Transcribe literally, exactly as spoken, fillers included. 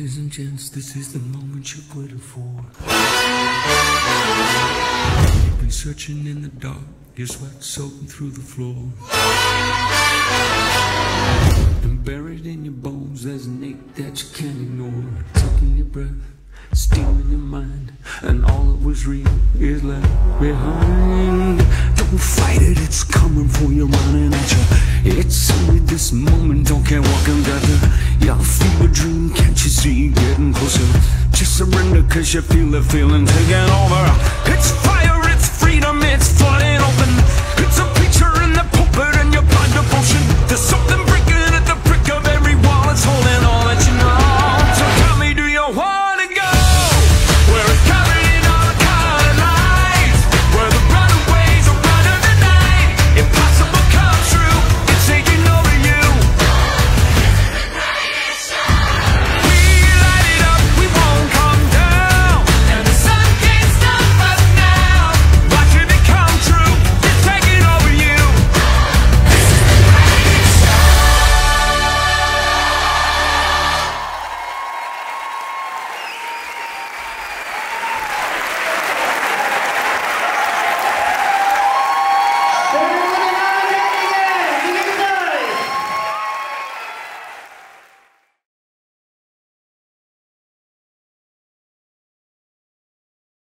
Ladies and gents, this is the moment you've waited for. You've been searching in the dark, your sweat soaking through the floor. And buried in your bones, there's an ache that you can't ignore. Taking your breath, stealing your mind, and all that was real is left behind. Don't fight it, it's coming for you, running at you. It's only this moment, don't care what can gather. Yeah, feel a dream, can't you see it getting closer? Just surrender, cause you feel the feeling taking over. It's fire, it's freedom, it's flooding open. It's a